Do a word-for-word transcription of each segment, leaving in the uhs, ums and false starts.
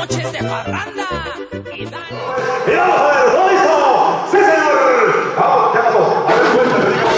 noches de parranda. Y dale. ¡Y vamos a ver! ¿Todo listo? ¡Sí, señor! ¡Vamos! ¿Qué pasó? A ver, cuéntame, digamos.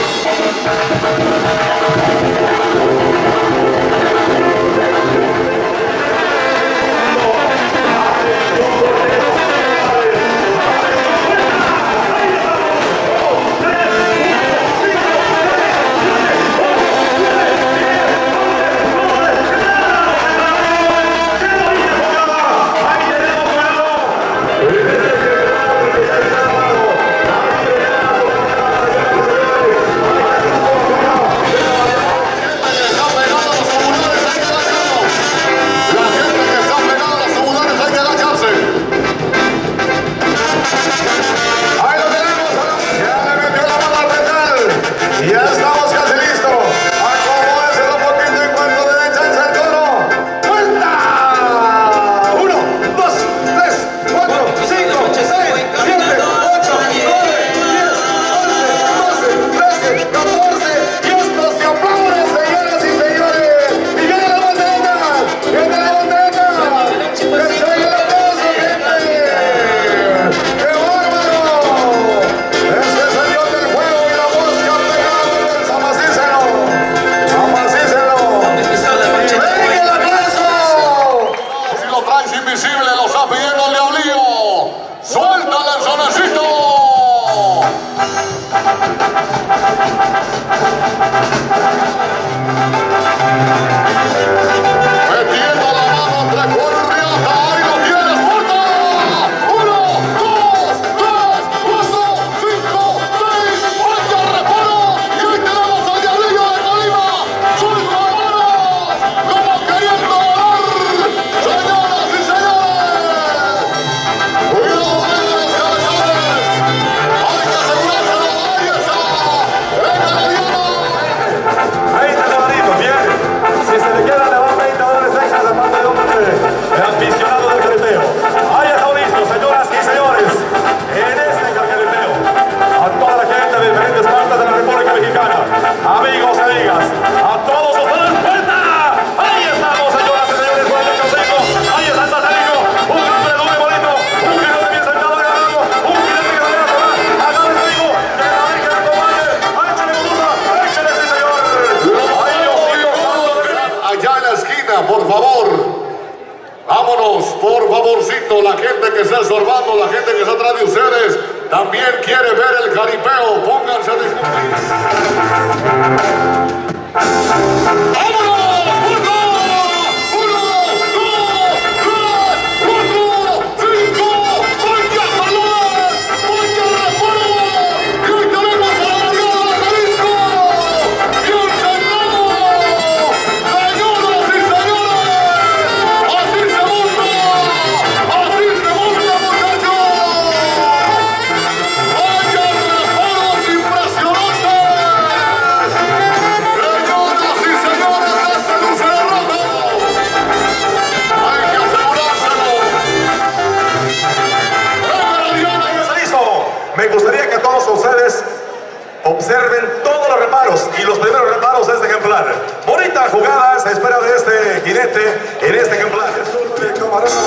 Por favor, vámonos, por favorcito, la gente que está estorbando, la gente que está atrás de ustedes, también quiere ver el jaripeo, pónganse a discutir. ¡Vámonos! Me gustaría que todos ustedes observen todos los reparos, y los primeros reparos de este ejemplar. Bonita jugada se espera de este jinete en este ejemplar.